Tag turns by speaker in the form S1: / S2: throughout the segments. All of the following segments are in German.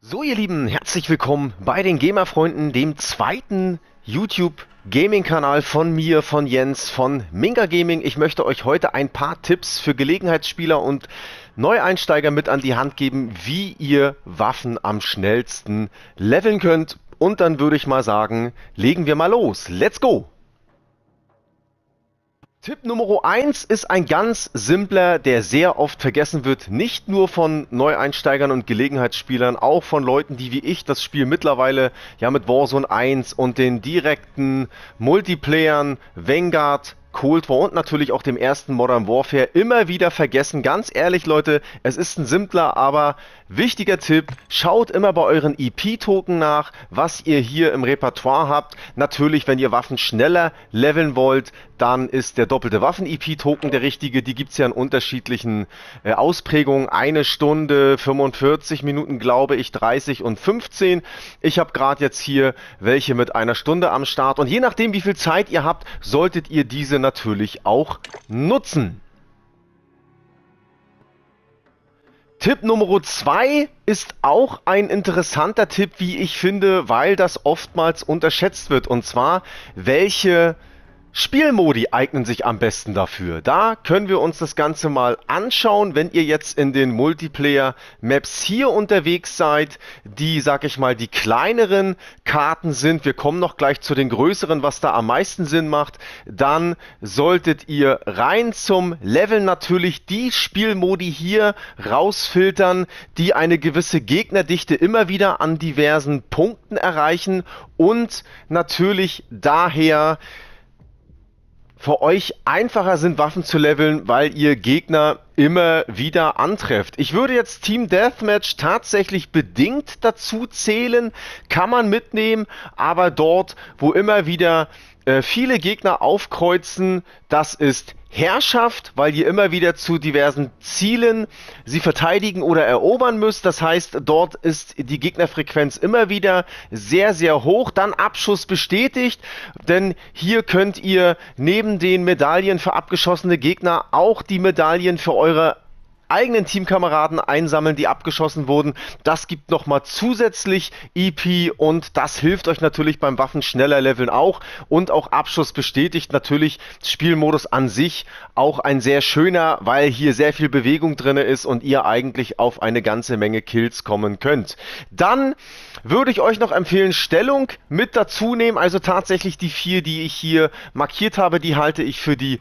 S1: So, ihr Lieben, herzlich willkommen bei den Gamerfreunden, dem zweiten YouTube-Gaming-Kanal von mir, von Jens, von Minga Gaming. Ich möchte euch heute ein paar Tipps für Gelegenheitsspieler und Neueinsteiger mit an die Hand geben, wie ihr Waffen am schnellsten leveln könnt. Und dann würde ich mal sagen, legen wir mal los. Let's go! Tipp Nummer 1 ist ein ganz simpler, der sehr oft vergessen wird, nicht nur von Neueinsteigern und Gelegenheitsspielern, auch von Leuten, die wie ich das Spiel mittlerweile ja mit Warzone 1 und den direkten Multiplayern, Vanguard, Cold War und natürlich auch dem ersten Modern Warfare immer wieder vergessen. Ganz ehrlich, Leute, es ist ein simpler, aber wichtiger Tipp. Schaut immer bei euren EP-Token nach, was ihr hier im Repertoire habt. Natürlich, wenn ihr Waffen schneller leveln wollt, dann ist der doppelte Waffen-EP-Token der richtige. Die gibt es ja in unterschiedlichen Ausprägungen. 1 Stunde, 45 Minuten, glaube ich, 30 und 15. Ich habe gerade jetzt hier welche mit 1 Stunde am Start. Und je nachdem, wie viel Zeit ihr habt, solltet ihr diese natürlich auch nutzen. Tipp Nummer 2 ist auch ein interessanter Tipp, wie ich finde, weil das oftmals unterschätzt wird. Und zwar, welche Spielmodi eignen sich am besten dafür. Da können wir uns das Ganze mal anschauen, wenn ihr jetzt in den Multiplayer-Maps hier unterwegs seid, die, sag ich mal, die kleineren Karten sind. Wir kommen noch gleich zu den größeren, was da am meisten Sinn macht. Dann solltet ihr rein zum Leveln natürlich die Spielmodi hier rausfiltern, die eine gewisse Gegnerdichte immer wieder an diversen Punkten erreichen und natürlich daher für euch einfacher sind, Waffen zu leveln, weil ihr Gegner immer wieder antrefft. Ich würde jetzt Team Deathmatch tatsächlich bedingt dazu zählen, kann man mitnehmen, aber dort, wo immer wieder viele Gegner aufkreuzen, das ist Herrschaft, weil ihr immer wieder zu diversen Zielen sie verteidigen oder erobern müsst. Das heißt, dort ist die Gegnerfrequenz immer wieder sehr, sehr hoch. Dann Abschuss bestätigt, denn hier könnt ihr neben den Medaillen für abgeschossene Gegner auch die Medaillen für eure eigenen Teamkameraden einsammeln, die abgeschossen wurden. Das gibt nochmal zusätzlich EP und das hilft euch natürlich beim Waffen schneller leveln auch. Und auch Abschuss bestätigt natürlich Spielmodus an sich auch ein sehr schöner, weil hier sehr viel Bewegung drin ist und ihr eigentlich auf eine ganze Menge Kills kommen könnt. Dann würde ich euch noch empfehlen, Stellung mit dazu nehmen. Also tatsächlich die 4, die ich hier markiert habe, die halte ich für die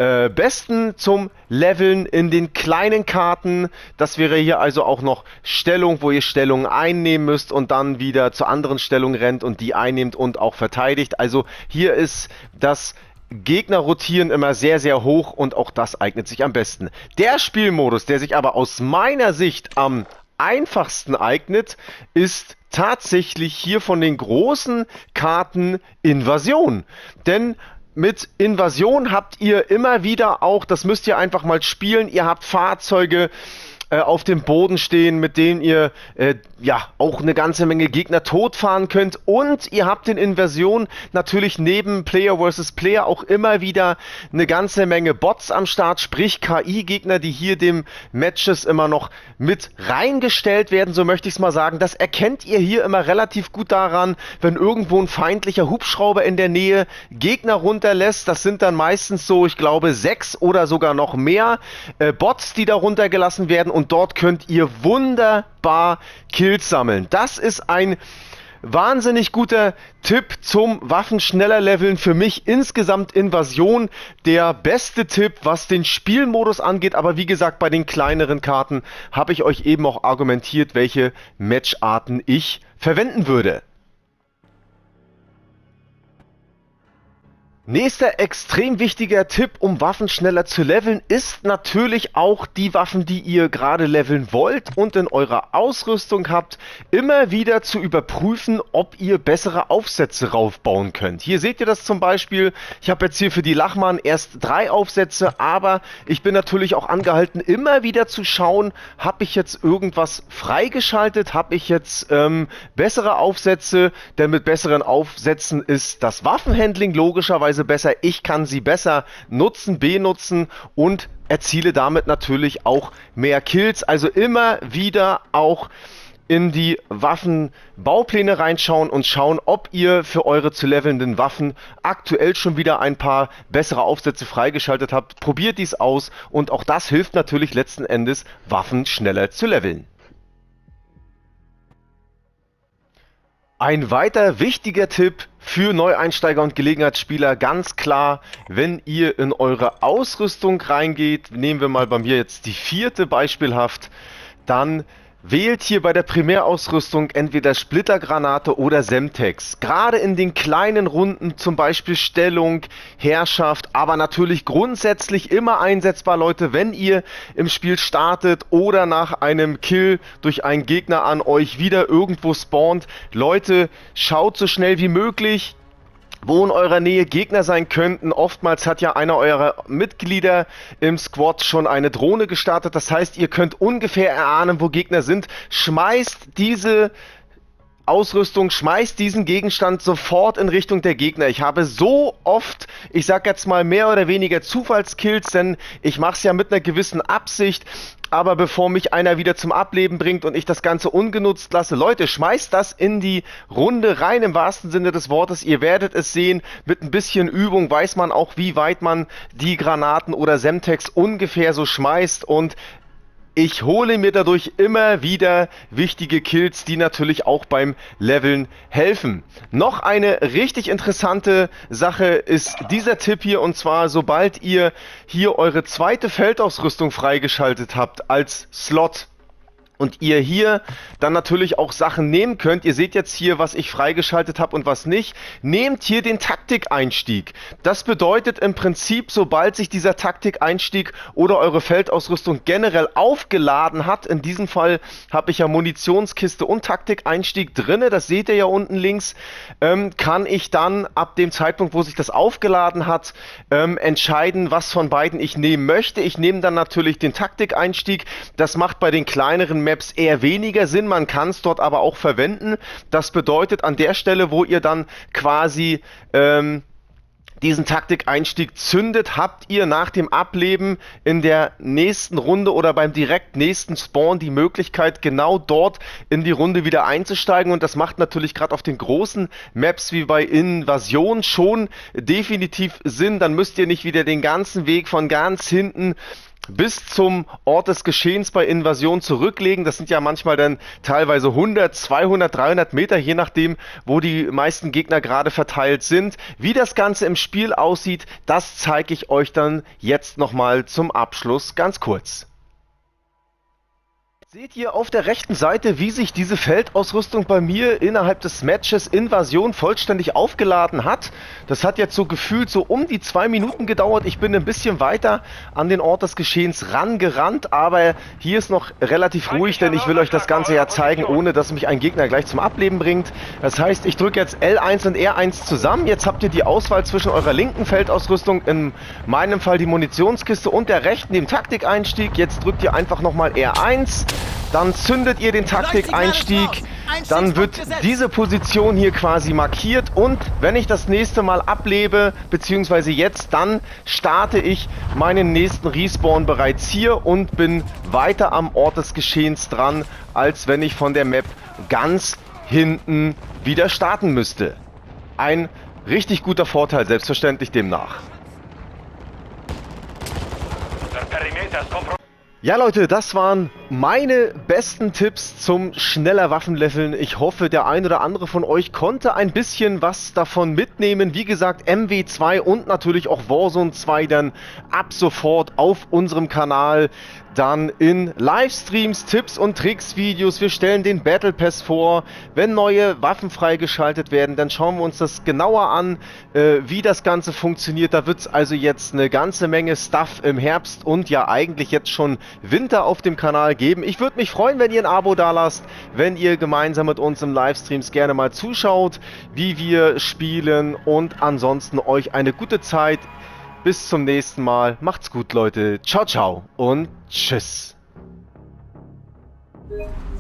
S1: besten zum Leveln in den kleinen Karten. Das wäre hier also auch noch Stellung, wo ihr Stellungen einnehmen müsst und dann wieder zur anderen Stellung rennt und die einnehmt und auch verteidigt. Also hier ist das Gegner rotieren immer sehr, sehr hoch und auch das eignet sich am besten. Der Spielmodus, der sich aber aus meiner Sicht am einfachsten eignet, ist tatsächlich hier von den großen Karten Invasion. Denn mit Invasion habt ihr immer wieder auch, das müsst ihr einfach mal spielen, ihr habt Fahrzeuge auf dem Boden stehen, mit denen ihr ja auch eine ganze Menge Gegner totfahren könnt und ihr habt in Invasion natürlich neben Player vs. Player auch immer wieder eine ganze Menge Bots am Start, sprich KI-Gegner, die hier dem Matches immer noch mit reingestellt werden, so möchte ich es mal sagen. Das erkennt ihr hier immer relativ gut daran, wenn irgendwo ein feindlicher Hubschrauber in der Nähe Gegner runterlässt. Das sind dann meistens so, ich glaube, 6 oder sogar noch mehr Bots, die da runtergelassen werden. Und dort könnt ihr wunderbar Kills sammeln. Das ist ein wahnsinnig guter Tipp zum Waffen schneller leveln. Für mich insgesamt Invasion der beste Tipp, was den Spielmodus angeht. Aber wie gesagt, bei den kleineren Karten habe ich euch eben auch argumentiert, welche Matcharten ich verwenden würde. Nächster extrem wichtiger Tipp, um Waffen schneller zu leveln, ist natürlich auch die Waffen, die ihr gerade leveln wollt und in eurer Ausrüstung habt, immer wieder zu überprüfen, ob ihr bessere Aufsätze raufbauen könnt. Hier seht ihr das zum Beispiel, ich habe jetzt hier für die Lachmann erst 3 Aufsätze, aber ich bin natürlich auch angehalten, immer wieder zu schauen, habe ich jetzt irgendwas freigeschaltet, habe ich jetzt bessere Aufsätze, denn mit besseren Aufsätzen ist das Waffenhandling logischerweise besser, ich kann sie besser nutzen, benutzen und erziele damit natürlich auch mehr Kills. Also immer wieder auch in die Waffenbaupläne reinschauen und schauen, ob ihr für eure zu levelnden Waffen aktuell schon wieder ein paar bessere Aufsätze freigeschaltet habt. Probiert dies aus und auch das hilft natürlich letzten Endes, Waffen schneller zu leveln. Ein weiter wichtiger Tipp für Neueinsteiger und Gelegenheitsspieler, ganz klar, wenn ihr in eure Ausrüstung reingeht, nehmen wir mal bei mir jetzt die 4. beispielhaft, dann wählt hier bei der Primärausrüstung entweder Splittergranate oder Semtex. Gerade in den kleinen Runden, zum Beispiel Stellung, Herrschaft, aber natürlich grundsätzlich immer einsetzbar, Leute, wenn ihr im Spiel startet oder nach einem Kill durch einen Gegner an euch wieder irgendwo spawnt. Leute, schaut so schnell wie möglich, wo in eurer Nähe Gegner sein könnten. Oftmals hat ja einer eurer Mitglieder im Squad schon eine Drohne gestartet. Das heißt, ihr könnt ungefähr erahnen, wo Gegner sind. Schmeißt diese Ausrüstung, schmeißt diesen Gegenstand sofort in Richtung der Gegner. Ich habe so oft, ich sag jetzt mal mehr oder weniger Zufallskills, denn ich mache es ja mit einer gewissen Absicht, aber bevor mich einer wieder zum Ableben bringt und ich das Ganze ungenutzt lasse, Leute, schmeißt das in die Runde rein, im wahrsten Sinne des Wortes. Ihr werdet es sehen, mit ein bisschen Übung weiß man auch, wie weit man die Granaten oder Semtex ungefähr so schmeißt, und ich hole mir dadurch immer wieder wichtige Kills, die natürlich auch beim Leveln helfen. Noch eine richtig interessante Sache ist dieser Tipp hier, und zwar, sobald ihr hier eure 2. Feldausrüstung freigeschaltet habt als Slot und ihr hier dann natürlich auch Sachen nehmen könnt. Ihr seht jetzt hier, was ich freigeschaltet habe und was nicht. Nehmt hier den Taktikeinstieg. Das bedeutet im Prinzip, sobald sich dieser Taktikeinstieg oder eure Feldausrüstung generell aufgeladen hat, in diesem Fall habe ich ja Munitionskiste und Taktikeinstieg drinne, das seht ihr ja unten links, kann ich dann ab dem Zeitpunkt, wo sich das aufgeladen hat, entscheiden, was von beiden ich nehmen möchte. Ich nehme dann natürlich den Taktikeinstieg. Das macht bei den kleineren Maps eher weniger Sinn, man kann es dort aber auch verwenden. Das bedeutet, an der Stelle, wo ihr dann quasi diesen Taktikeinstieg zündet, habt ihr nach dem Ableben in der nächsten Runde oder beim direkt nächsten Spawn die Möglichkeit, genau dort in die Runde wieder einzusteigen, und das macht natürlich gerade auf den großen Maps wie bei Invasion schon definitiv Sinn. Dann müsst ihr nicht wieder den ganzen Weg von ganz hinten bis zum Ort des Geschehens bei Invasion zurücklegen. Das sind ja manchmal dann teilweise 100, 200, 300 Meter, je nachdem, wo die meisten Gegner gerade verteilt sind. Wie das Ganze im Spiel aussieht, das zeige ich euch dann jetzt nochmal zum Abschluss ganz kurz. Seht ihr auf der rechten Seite, wie sich diese Feldausrüstung bei mir innerhalb des Matches Invasion vollständig aufgeladen hat. Das hat jetzt so gefühlt so um die 2 Minuten gedauert. Ich bin ein bisschen weiter an den Ort des Geschehens rangerannt, aber hier ist noch relativ ruhig, denn ich will euch das Ganze ja zeigen, ohne dass mich ein Gegner gleich zum Ableben bringt. Das heißt, ich drücke jetzt L1 und R1 zusammen. Jetzt habt ihr die Auswahl zwischen eurer linken Feldausrüstung, in meinem Fall die Munitionskiste, und der rechten, dem Taktikeinstieg. Jetzt drückt ihr einfach nochmal R1. Dann zündet ihr den Taktikeinstieg, dann wird diese Position hier quasi markiert, und wenn ich das nächste Mal ablebe, beziehungsweise jetzt, dann starte ich meinen nächsten Respawn bereits hier und bin weiter am Ort des Geschehens dran, als wenn ich von der Map ganz hinten wieder starten müsste. Ein richtig guter Vorteil, selbstverständlich demnach. Ja Leute, das waren meine besten Tipps zum schneller Waffenleveln. Ich hoffe, der ein oder andere von euch konnte ein bisschen was davon mitnehmen. Wie gesagt, MW2 und natürlich auch Warzone 2 dann ab sofort auf unserem Kanal. Dann in Livestreams, Tipps und Tricks, Videos. Wir stellen den Battle Pass vor. Wenn neue Waffen freigeschaltet werden, dann schauen wir uns das genauer an, wie das Ganze funktioniert. Da wird es also jetzt eine ganze Menge Stuff im Herbst und ja eigentlich jetzt schon Winter auf dem Kanal geben. Ich würde mich freuen, wenn ihr ein Abo da lasst, wenn ihr gemeinsam mit uns im Livestreams gerne mal zuschaut, wie wir spielen, und ansonsten euch eine gute Zeit. Bis zum nächsten Mal. Macht's gut, Leute. Ciao, ciao und tschüss.